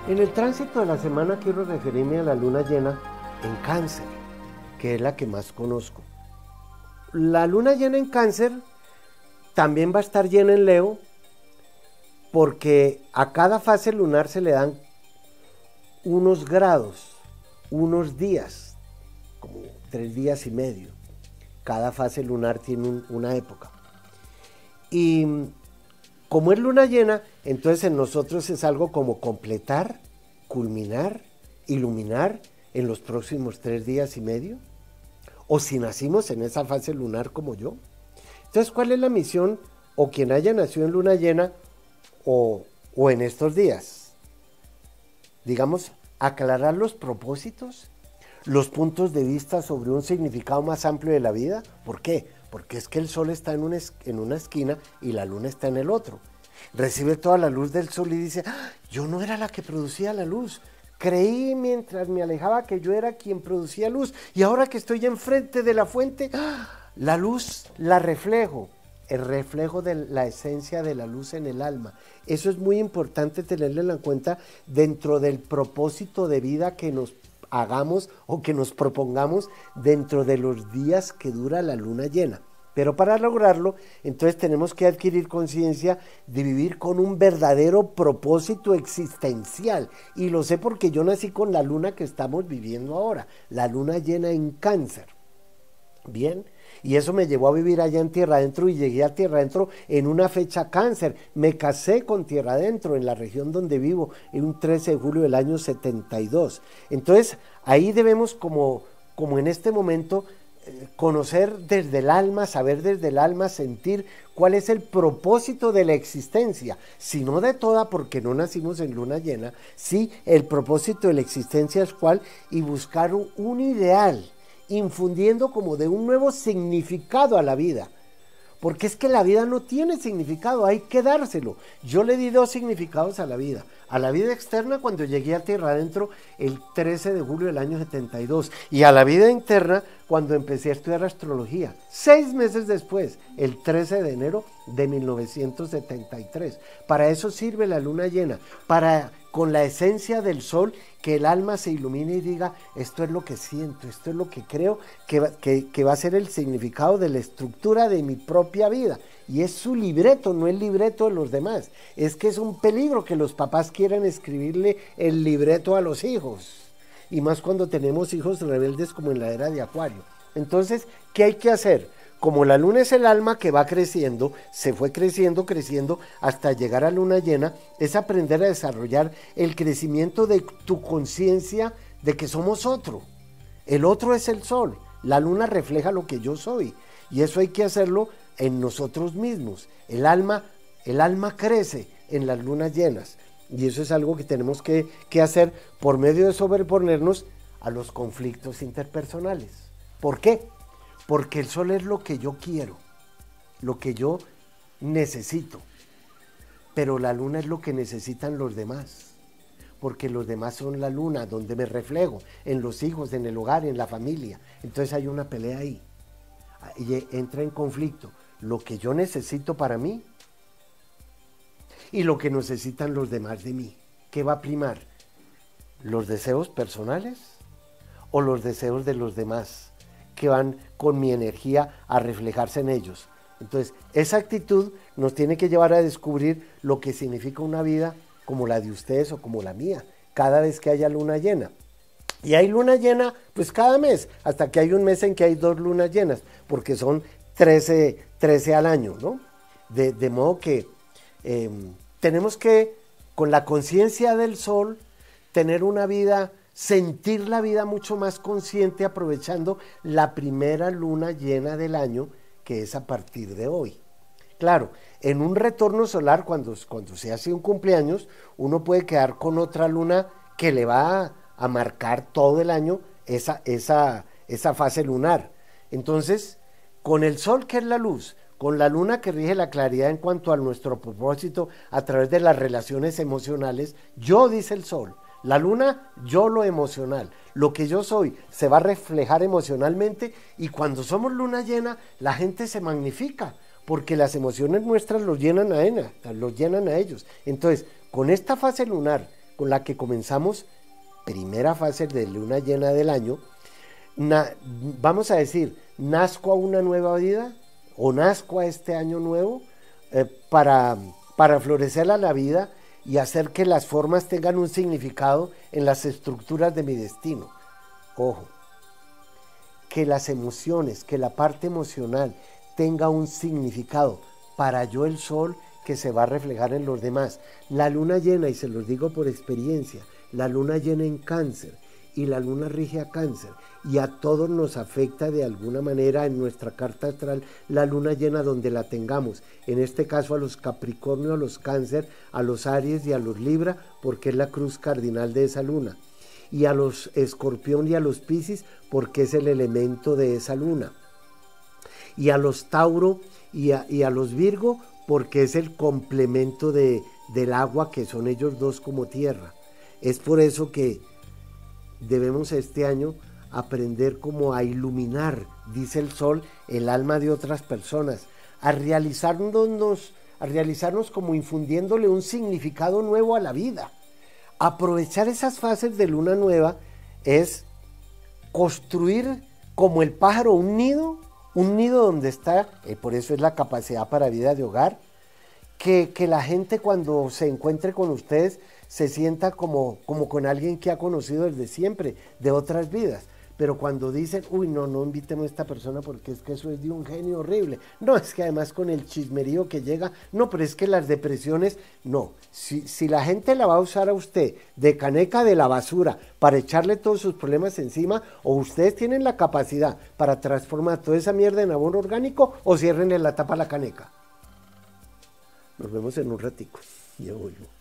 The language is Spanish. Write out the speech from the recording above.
En el tránsito de la semana quiero referirme a la luna llena en Cáncer, que es la que más conozco. La luna llena en Cáncer también va a estar llena en Leo, porque a cada fase lunar se le dan unos grados, unos días, como 3 días y medio. Cada fase lunar tiene una época. Y como es luna llena, entonces en nosotros es algo como completar, culminar, iluminar en los próximos 3 días y medio. O si nacimos en esa fase lunar como yo. Entonces, ¿cuál es la misión? O quien haya nacido en luna llena o en estos días. Digamos, aclarar los propósitos, los puntos de vista sobre un significado más amplio de la vida. ¿Por qué? Porque es que el sol está en una esquina y la luna está en el otro. Recibe toda la luz del sol y dice, yo no era la que producía la luz. Creí mientras me alejaba que yo era quien producía luz. Y ahora que estoy enfrente de la fuente, la luz la reflejo. El reflejo de la esencia de la luz en el alma. Eso es muy importante tenerlo en cuenta dentro del propósito de vida que nos hagamos o que nos propongamos dentro de los días que dura la luna llena. Pero para lograrlo, entonces tenemos que adquirir conciencia de vivir con un verdadero propósito existencial. Y lo sé porque yo nací con la luna que estamos viviendo ahora, la luna llena en Cáncer. Bien, y eso me llevó a vivir allá en Tierra Adentro y llegué a Tierra Adentro en una fecha Cáncer. Me casé con Tierra Adentro en la región donde vivo, en un 13 de julio del año 72. Entonces, ahí debemos como en este momento conocer desde el alma, saber desde el alma, sentir cuál es el propósito de la existencia, si no de toda porque no nacimos en luna llena, sí el propósito de la existencia es cuál y buscar un ideal, infundiendo como de un nuevo significado a la vida. Porque es que la vida no tiene significado, hay que dárselo. Yo le di 2 significados a la vida. A la vida externa cuando llegué a Tierra Adentro el 13 de julio del año 72. Y a la vida interna cuando empecé a estudiar astrología. 6 meses después, el 13 de enero de 1973. Para eso sirve la luna llena. Para, con la esencia del sol, que el alma se ilumine y diga, esto es lo que siento, esto es lo que creo que va a ser el significado de la estructura de mi propia vida. Y es su libreto, no el libreto de los demás. Es que es un peligro que los papás quieran escribirle el libreto a los hijos. Y más cuando tenemos hijos rebeldes como en la era de Acuario. Entonces, ¿qué hay que hacer? Como la luna es el alma que va creciendo, se fue creciendo hasta llegar a luna llena, es aprender a desarrollar el crecimiento de tu conciencia de que somos otro. El otro es el sol, la luna refleja lo que yo soy y eso hay que hacerlo en nosotros mismos. El alma crece en las lunas llenas y eso es algo que tenemos que hacer por medio de sobreponernos a los conflictos interpersonales. ¿Por qué? Porque el sol es lo que yo quiero, lo que yo necesito, pero la luna es lo que necesitan los demás, porque los demás son la luna, donde me reflejo, en los hijos, en el hogar, en la familia. Entonces hay una pelea ahí, y entra en conflicto lo que yo necesito para mí y lo que necesitan los demás de mí. ¿Qué va a primar? ¿Los deseos personales o los deseos de los demás que van con mi energía a reflejarse en ellos? Entonces, esa actitud nos tiene que llevar a descubrir lo que significa una vida como la de ustedes o como la mía, cada vez que haya luna llena. Y hay luna llena, pues cada mes, hasta que hay un mes en que hay 2 lunas llenas, porque son 13 al año, ¿no? De modo que tenemos que, con la conciencia del sol, tener una vida, sentir la vida mucho más consciente, aprovechando la primera luna llena del año, que es a partir de hoy. Claro, en un retorno solar, cuando se hace un cumpleaños, uno puede quedar con otra luna que le va a marcar todo el año esa fase lunar. Entonces, con el sol, que es la luz, con la luna que rige la claridad en cuanto a nuestro propósito a través de las relaciones emocionales, yo, dice el sol, la luna, yo lo emocional, lo que yo soy se va a reflejar emocionalmente, y cuando somos luna llena, la gente se magnifica, porque las emociones nuestras los llenan a ellos. Entonces, con esta fase lunar, con la que comenzamos primera fase de luna llena del año, vamos a decir, nazco a una nueva vida o nazco a este año nuevo para florecer a la vida y hacer que las formas tengan un significado en las estructuras de mi destino. Ojo, que las emociones, que la parte emocional tenga un significado para yo el sol que se va a reflejar en los demás. La luna llena, y se los digo por experiencia, la luna llena en Cáncer y la luna rige a Cáncer y a todos nos afecta de alguna manera en nuestra carta astral la luna llena donde la tengamos, en este caso a los Capricornio, a los Cáncer, a los Aries y a los Libra, porque es la cruz cardinal de esa luna, y a los Escorpión y a los Piscis porque es el elemento de esa luna, y a los Tauro y a los Virgo porque es el complemento del agua, que son ellos dos como tierra. Es por eso que debemos este año aprender como a iluminar, dice el sol, el alma de otras personas, a realizarnos como infundiéndole un significado nuevo a la vida. Aprovechar esas fases de luna nueva es construir como el pájaro un nido donde está, por eso es la capacidad para vida de hogar, que la gente cuando se encuentre con ustedes se sienta como con alguien que ha conocido desde siempre, de otras vidas. Pero cuando dicen, uy, no invitemos a esta persona porque es que eso es de un genio horrible. No, es que además con el chismerío que llega, no, pero es que las depresiones, no. Si la gente la va a usar a usted de caneca de la basura para echarle todos sus problemas encima, o ustedes tienen la capacidad para transformar toda esa mierda en abono orgánico, o ciérrenle la tapa a la caneca. Nos vemos en un ratico. Yo vuelvo.